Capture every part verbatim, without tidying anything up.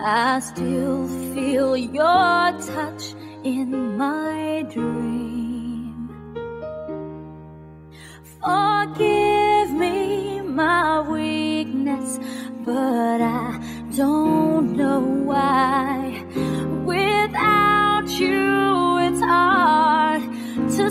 I still feel your touch in my dream. Forgive me my weakness, but I don't know why. Without you, it's hard to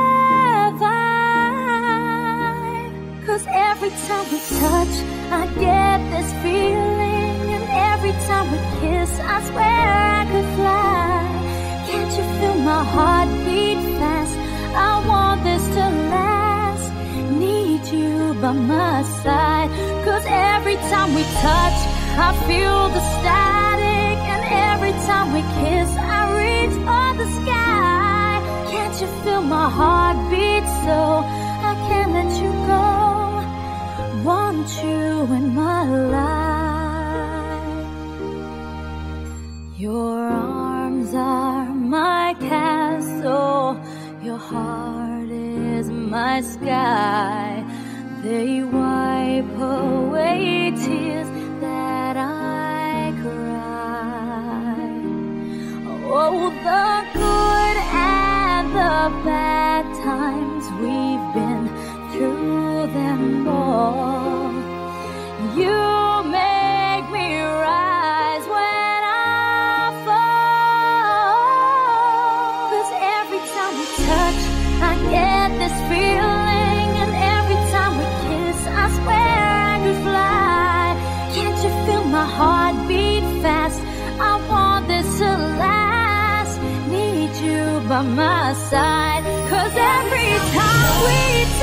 survive. 'Cause every time we touch, I get this feeling, and every time we kiss, I swear I could fly. Can't you feel my heart beat fast? I want this to last. Need you by my side. 'Cause every time we touch, I feel the static, and every time we kiss, I reach for the sky. Can't you feel my heart beat so I can't let you go? Want you in my life. Your arms are my castle, your heart is my sky. They wipe away tears that I cry. Oh, the good and the bad times, we've been through them all. You make me rise when I fall. 'Cause every time we touch, I get this feeling, and every time we kiss, I swear I could fly. Can't you feel my heart beat fast? I want this to last. Need you by my side. 'Cause every time we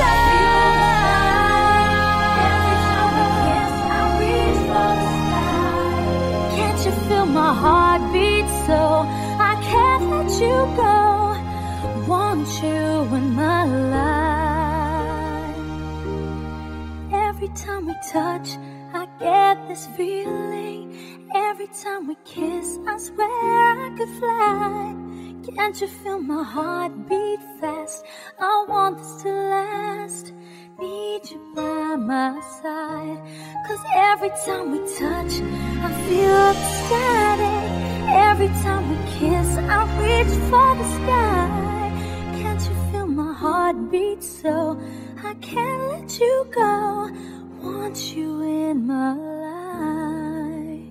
touch, every time we kiss, I reach for the sky. Can't you feel my heart beat so I can't let you go? Want you in my life. Every time we touch, I get this feeling. Every time we kiss, I swear I could fly. Can't you feel my heart beat fast? I want this to last. Need you by my side. 'Cause every time we touch, I feel the static. Every time we kiss, I reach for the sky. Can't you feel my heart beat so I can't let you go? Want you in my life.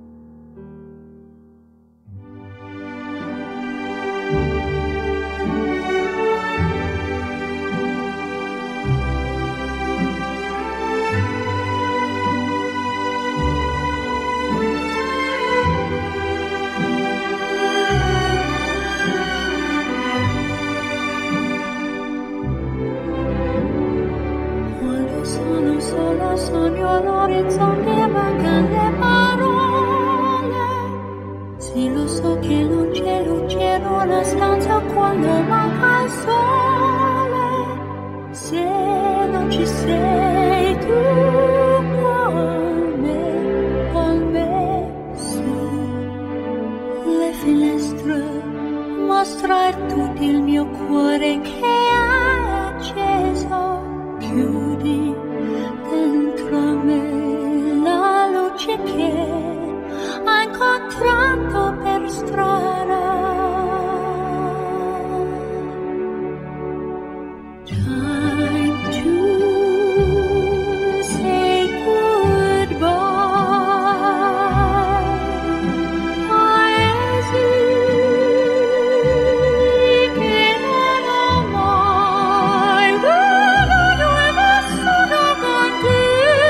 Solo sogno l'orizzonte, mancano le parole. Sì, lo so che non c'è luce in una stanza quando manca il sole. Se non ci sei tu con me, con me, sì. Le finestre mostrar tutto il mio cuore che è acceso. Chiudi dentro me la luce che ho incontrato per strada. Time to say goodbye. Paesi che non ho mai veduto e vissuto con te.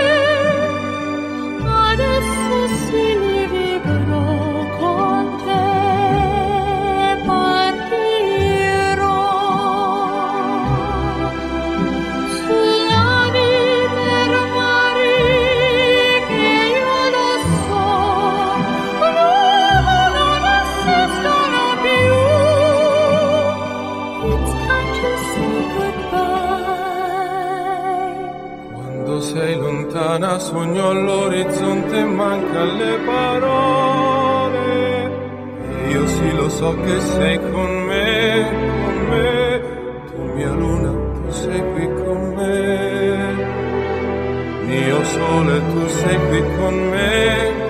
Adesso sì li vivrò con te. Partirò sulla vita mare che io lo so l'uomo non esistono più. It's time to say goodbye. Quando sei lontana sogno all'orizzonte e manca le parole. E io sì lo so che sei con me, con me. Tu mia luna, tu sei qui con me. Mio sole, tu sei qui con me.